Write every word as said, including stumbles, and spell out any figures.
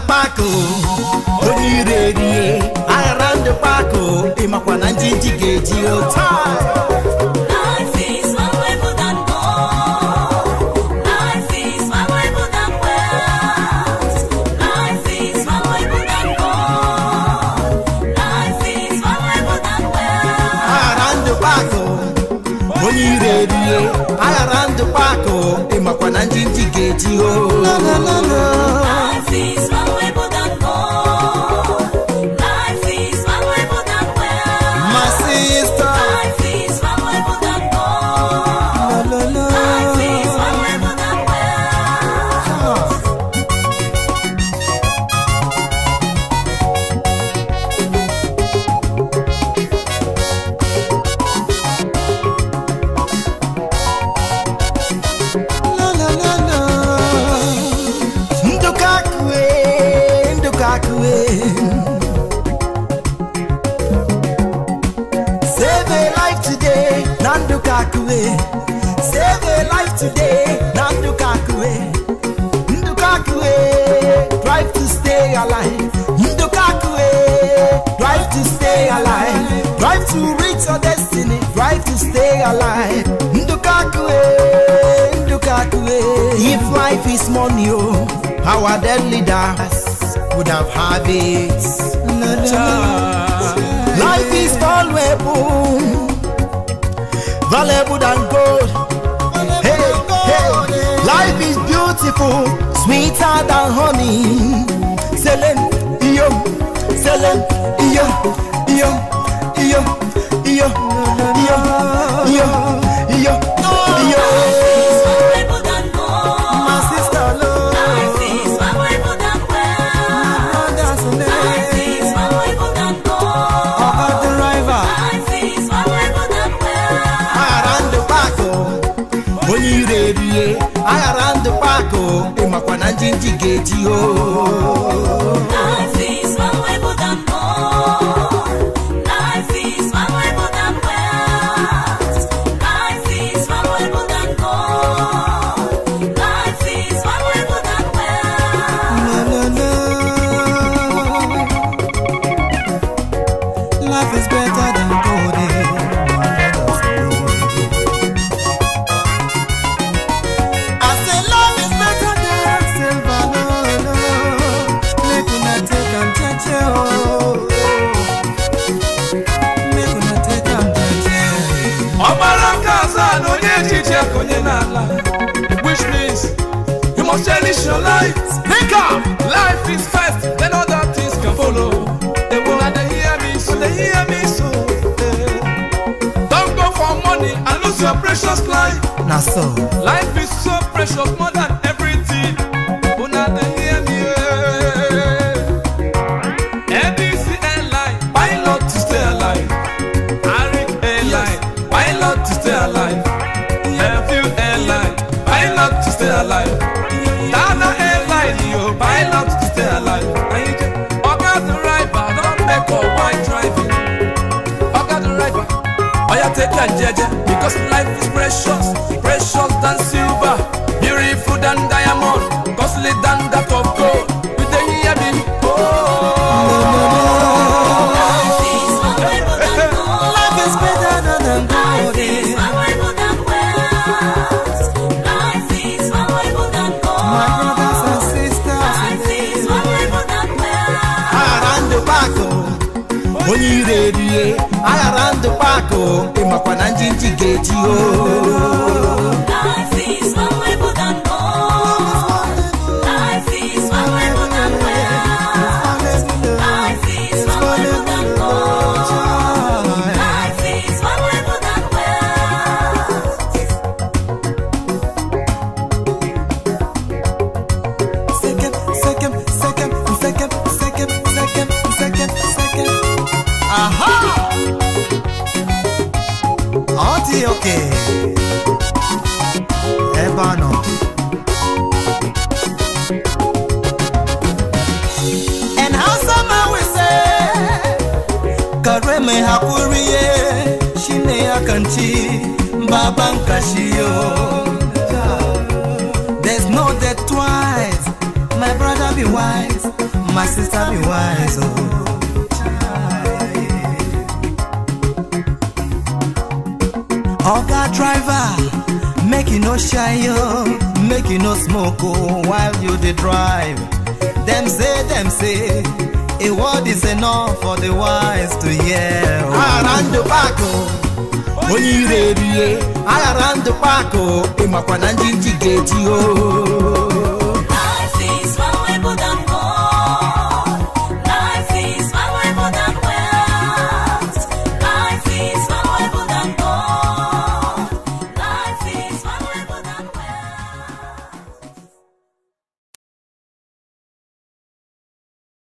Ndukaku, Oni ready, aghara Ndukaku, Imakwana njinji geji ota. Aghara Ndukaku, Imakwana njinji geji ota. Life is valuable than gold. Life is valuable than wealth. My sister. Life is valuable than gold. Life is valuable than wealth. La la la la. Ndukaku, Ndukaku. Save a life today, Ndukaku. Save a life today, Ndukaku. Ndukaku, drive to stay alive. Ndukaku, drive to stay alive. Drive to reach your destiny. Drive to stay alive. Ndukaku, Ndukaku. If life is money, oh, our dead leaders would have had it. Life is valuable, valuable than gold. Hey, hey, life is beautiful, sweeter than honey. Selen, iyo, selen, iyo, iyo, iyo, iyo, iyo, iyo, iyo, iyo. Valuable than gold. My sister, love. Life is valuable than wealth. Life is valuable than gold. About the river. Life is valuable than wealth. Aghara Ndukaku, Oni ready, aghara Ndukaku, Imakwana njinji geji ota. Life is valuable than gold. Life is valuable than wealth. Life is valuable than gold. Life is valuable than wealth. No, no, no. Life is better than gold. eh, my brothers. I say love is better than silver. No, no. Make una take am jeje, oh. Make una take am jeje. Omarakaza no nyejiche konye nala, which means you must cherish your life. Speak up. Life is first, then other things can follow. They will not hear me, so they hear me so. eh. Don't go for money and lose your precious life. Na so. Life is so precious, more than everything. Will not hear me. eh. A B C airline, pilot to stay alive. Arik airline, pilot to stay alive. Airfield airline, pilot to stay alive. Dana airline, yo, pilot to stay alive. Oga the driver, don't make or white driving. Oga the driver, oh yeah, take your jeje, because life is precious, precious than silver, beautiful than diamond, costly than that of gold. With the hear me, oh. Life is valuable than gold. Life is better than Life gold. is eh. valuable than wealth. Life is valuable than My gold. brothers and sisters. Life is valuable than wealth. Aghara Ndukaku, Oni ready, aghara Ndukaku, Imakwana njinji geji ota. Life is valuable than gold. Life is valuable than wealth. Life is valuable than gold. Life is valuable than wealth. Second, second, second, second, second, second, second, second. Aha! Auntie, okay. Ebano. And how some we say, Kareme Hakuriye, Shine Akanchi, Babankashio. There's no death twice, my brother. be wise, my sister be wise, oh. Oga driver, make you no shy, yo, make you no smoke, oh, while you dey drive. Them say, them say, a word is enough for the wise to hear. Around the back, oh, when you ready, around the back, oh, in my pananji gate, oh.